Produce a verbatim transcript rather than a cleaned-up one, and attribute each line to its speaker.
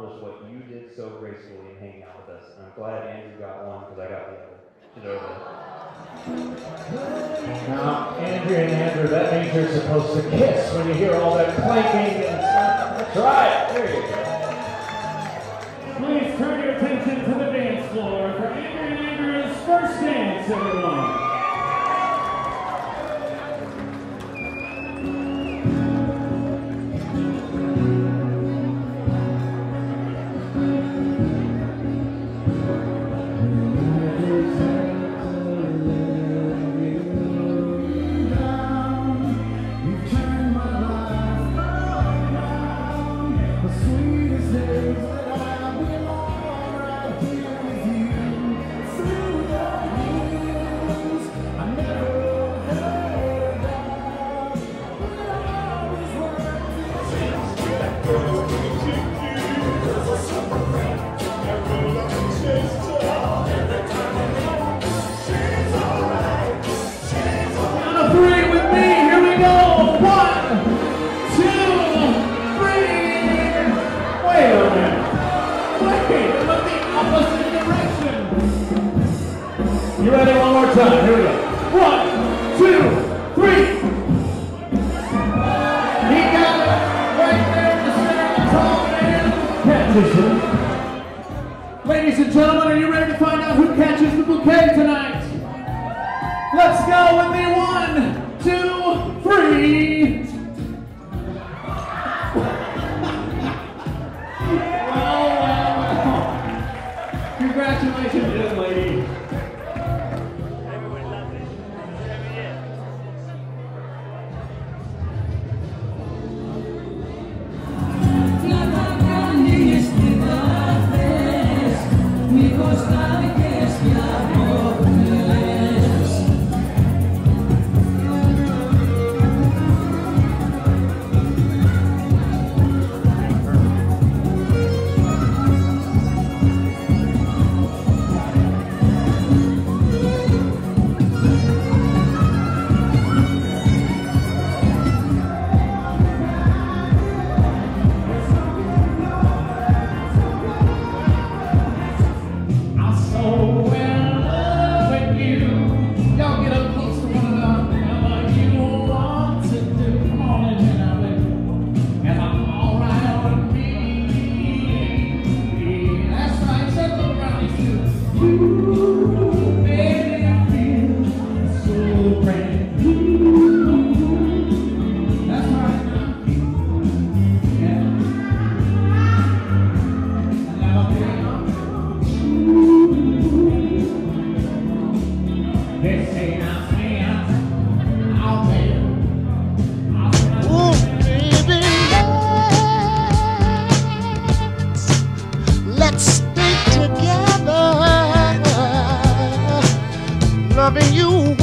Speaker 1: accomplish what you did so gracefully in hanging out with us. And I'm glad Andrew got one because I got the other. Get over there.
Speaker 2: Now, Andrea and Andrew, that means you're supposed to kiss when you hear all that clanking and stuff. That's right. There you go.
Speaker 3: Please turn your attention to the dance floor for Andrea and Andrew's first dance, everyone.
Speaker 2: You ready? One more time. Here we go. One, two, three. He got it right there in the center of the top and catches it. Ladies and gentlemen, are you ready to find out who catches the bouquet tonight? Let's go with me. One, two, three. Well, well, well. Congratulations, young lady.
Speaker 4: Loving you